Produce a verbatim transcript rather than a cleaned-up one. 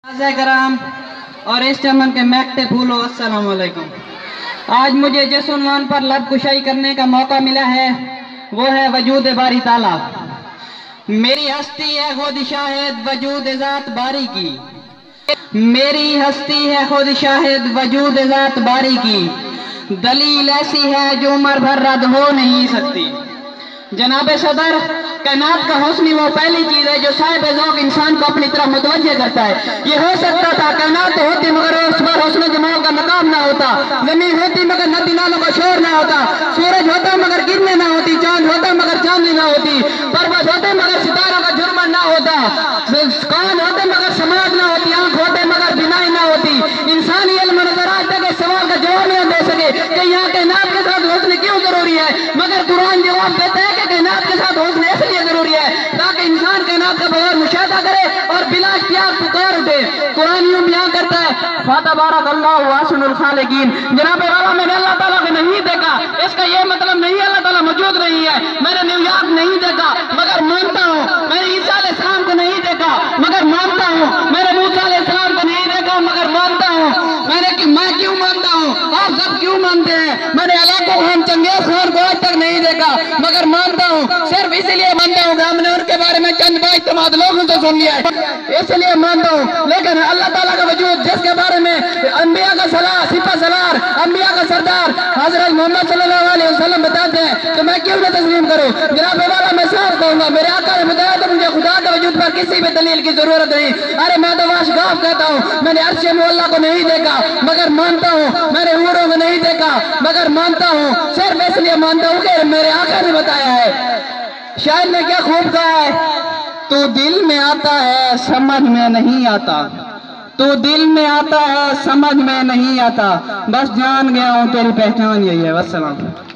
کرام اور اس چمن کے مہکتے پھولوں، السلام علیکم۔ آج مجھے جس عنوان پر لب کشائی کرنے کا موقع ملا ہے وہ ہے وجود باری تعالیٰ۔ میری ہستی ہے خود شاہد وجود ذات باری کی، میری ہستی ہے خود شاہد وجود ذات باری کی، دلیل ایسی ہے جو عمر بھر رد ہو نہیں سکتی۔ جناب صدر، کائنات کا حسن وہ پہلی چیز ہے جو صاحب ذوق انسان کو اپنی طرف متوجہ کرتا ہے۔ یہ ہو سکتا تھا کائنات ہوتی مگر اس پر حسن و جمال کا مقام نہ ہوتا، زمین ہوتی مگر ندی نالوں کا شور نہ ہوتا، سورج ہوتا مگر گرنے نہ ہوتی، چاند ہوتا مگر چاندنی نہ ہوتی، پربت ہوتے مگر ستاروں کا جرمن نہ ہوتا، کان ہوتے مگر سماعت نہ ہوتی، آنکھ ہوتے مگر بینائی نہ ہوتی۔ انسانی علم نظر آج تک اس سوال کا جواب نہیں دے سکے کہ یہاں کائنات کے ساتھ حسن کیوں ضروری ہے، مگر قرآن جواب دیتا ہے کہ کائنات کے ساتھ حسن اس لیے ضروری ہے تاکہ انسان کائنات کا بغیر مشاہدہ کرے اور بلا اختیار پکار اٹھے۔ قرآن یوں بیان کرتا ہے فَتَبَارَكَ اللَّهُ أَحْسَنُ الْخَالِقِينَ۔ جناب والا میں نے اللہ تعالیٰ کو نہیں دیکھا، اس کا یہ مطلب نہیں اللہ تعالیٰ موجود نہیں ہے۔ میں نے نیو یارک نہیں دیکھا مگر مانتا ہوں، میں نے عیسیٰ علیہ السلام کو نہیں دیکھا مگر مانتا ہوں، میں نے موسیٰ علیہ السلام کو نہیں دیکھا مگر مانتا ہوں۔ میں نے میں کیوں مانتا ہوں، آپ سب کیوں مانتے ہیں؟ میں نے علاقہ خان چنگیز خان کو آج تک نہیں دیکھا مگر مانتا ہوں، صرف اس لیے مانتا ہوں کہ ہم نے ان کے بارے میں چند بااعتماد لوگوں سے سن لیا ہے، اس لیے مانتا ہوں۔ لیکن اللہ تعالیٰ کا وجود جس کے بارے میں انبیاء کا سلاح سپہ سالار انبیاء کا سردار حضرت محمد صلی اللہ علیہ وسلم بتاتے ہیں تو میں کیوں نہ تسلیم کروں؟ جناب والا میں صاف کہوں گا، میرے آقا نے بتایا تو مجھے خدا کے وجود پر کسی بھی دلیل کی ضرورت نہیں۔ ارے میں تو واشگاف کہتا ہوں، میں نے عرش مولا کو نہیں دیکھا مگر مانتا ہوں، میں نے حوروں کو نہیں دیکھا مگر مانتا ہوں، صرف اس لیے مانتا ہوں کہ میرے آقا نے بتایا ہے۔ شاید نے کیا خوب کہا ہے، تو دل میں آتا ہے سمجھ میں نہیں آتا، تو دل میں آتا ہے سمجھ میں نہیں آتا، بس جان گیا ہوں تیری پہچان یہی ہے۔ والسلام۔